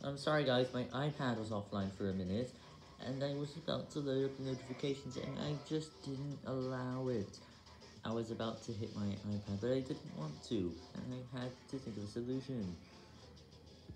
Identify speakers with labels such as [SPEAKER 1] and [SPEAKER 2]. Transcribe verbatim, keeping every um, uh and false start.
[SPEAKER 1] I'm sorry guys, my iPad was offline for a minute, and I was about to load up the notifications and I just didn't allow it. I was about to hit my iPad, but I didn't want to, and I had to think of a solution.